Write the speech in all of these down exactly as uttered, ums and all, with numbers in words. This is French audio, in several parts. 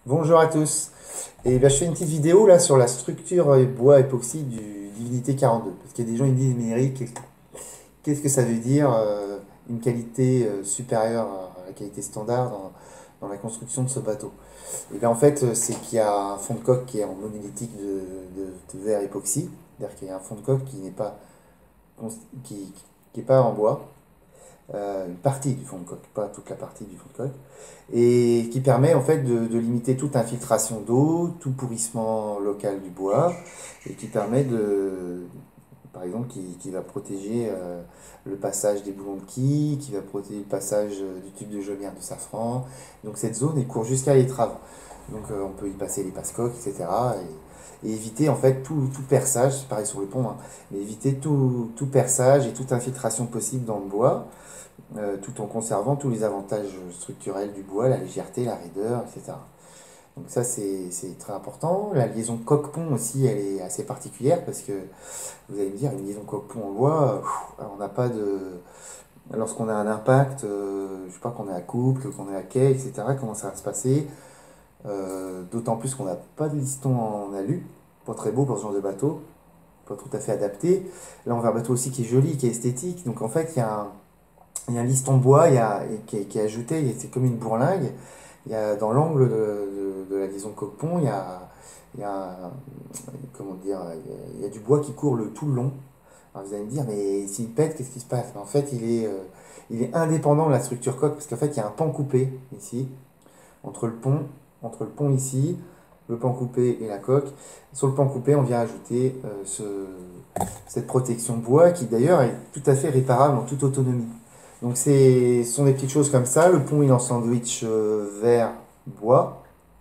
Bonjour à tous. Et ben, je fais une petite vidéo là sur la structure euh, bois époxy du Divinité quarante-deux. Parce qu'il y a des gens qui me disent, mais Eric, qu'est-ce que ça veut dire euh, une qualité euh, supérieure à la qualité standard dans, dans la construction de ce bateau? Et bien en fait, euh, c'est qu'il y a un fond de coque qui est en monolithique de, de- de verre époxy. C'est-à-dire qu'il y a un fond de coque qui n'est pas, cons- qui, qui est pas en bois, euh, une partie du fond de coque, pas toute la partie du fond de coque, et qui permet en fait de, de limiter toute infiltration d'eau, tout pourrissement local du bois, et qui permet de, par exemple, qui, qui va protéger euh, le passage des boulons de quille, qui va protéger le passage euh, du tube de chaumière de safran. Donc cette zone, elle court jusqu'à l'étrave. Donc euh, on peut y passer les passe-coques, et cetera. Et, et éviter en fait tout, tout perçage, c'est pareil sur le pont, hein, mais éviter tout, tout perçage et toute infiltration possible dans le bois, euh, tout en conservant tous les avantages structurels du bois, la légèreté, la raideur, et cetera. Donc ça c'est c'est très important. La liaison coque-pont aussi, elle est assez particulière parce que vous allez me dire, une liaison coque-pont en bois, pff, on n'a pas de... Lorsqu'on a un impact, euh, je sais pas, qu'on est à couple, qu'on est à quai, et cetera, comment ça va se passer? Euh, d'autant plus qu'on n'a pas de liston en alu, pas très beau pour ce genre de bateau, pas tout à fait adapté. Là on veut un bateau aussi qui est joli, qui est esthétique, donc en fait il y a un, il y a un liston bois il y a, et qui, est, qui est ajouté, c'est comme une bourlingue. Il y a, dans l'angle de, de- de la liaison coque-pont, il y a, il y a un- comment dire, il y a, il y a du bois qui court le, tout le long. Alors vous allez me dire, mais s'il pète, qu'est-ce qui se passe? En fait, il est, euh, il est indépendant de la structure coque, parce qu'en fait, il y a un pan coupé ici, entre le pont, entre le pont ici, le pan coupé et la coque. Sur le pan coupé, on vient ajouter euh, ce, cette protection bois qui d'ailleurs est tout à fait réparable en toute autonomie. Donc c'est, ce sont des petites choses comme ça. Le pont il est en sandwich euh, verre bois,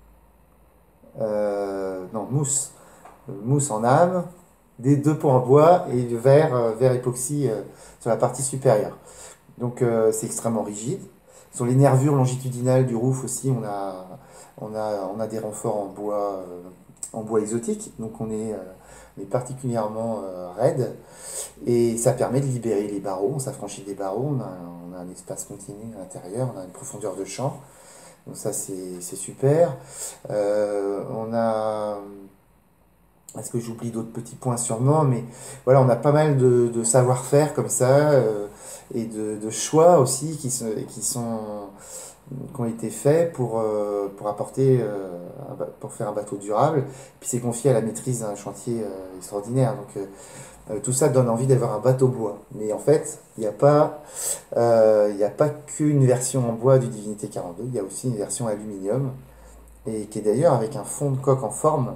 euh, non mousse, mousse en âme, des deux ponts en bois et le verre, euh, verre époxy euh, sur la partie supérieure. Donc euh, c'est extrêmement rigide. Sur les nervures longitudinales du roof aussi, on a, on a, on a des renforts en bois, euh, en bois exotique. Donc on est, euh, on est particulièrement euh, raide. Et ça permet de libérer les barreaux. On s'affranchit des barreaux. On a, on a un espace continu à l'intérieur. On a une profondeur de champ. Donc ça c'est c'est super. Euh, on a... Est-ce que j'oublie d'autres petits points sûrement, mais voilà, on a pas mal de, de savoir-faire comme ça euh, et de, de choix aussi qui, sont, qui, sont, qui ont été faits pour, euh, pour apporter, euh, un ba- pour faire un bateau durable. Puis c'est confié à la maîtrise d'un chantier euh, extraordinaire. Donc euh, euh, tout ça donne envie d'avoir un bateau bois. Mais en fait, il n'y a pas, euh, il n'y a pas qu'une version en bois du Divinité quarante-deux, il y a aussi une version aluminium et qui est d'ailleurs avec un fond de coque en forme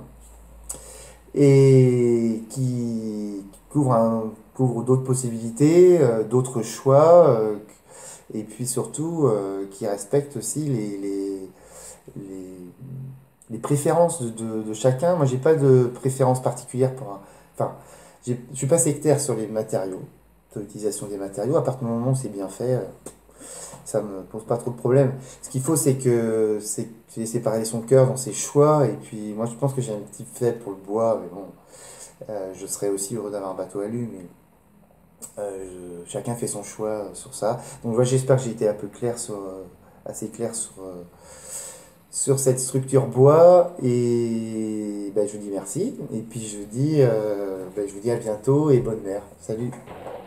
et qui, qui couvre, un- couvre d'autres possibilités, euh, d'autres choix, euh, et puis surtout euh, qui respecte aussi les, les, les, les préférences de, de- de chacun. Moi, j'ai pas de préférence particulière pour un... Enfin, j'ai- je suis pas sectaire sur les matériaux, sur l'utilisation des matériaux. À partir du moment où c'est bien fait, euh, ça me pose pas trop de problèmes. Ce qu'il faut, c'est que c'est c'est séparer son cœur dans ses choix. Et puis, moi, je pense que j'ai un petit fait pour le bois, mais bon. Euh, je serais aussi heureux d'avoir un bateau alu, mais euh, je- chacun fait son choix sur ça. Donc voilà, j'espère que j'ai été un peu clair sur, euh, assez clair sur, euh, sur cette structure bois. Et ben, je vous dis merci. Et puis je vous dis, euh, ben, je vous dis à bientôt et bonne mer. Salut!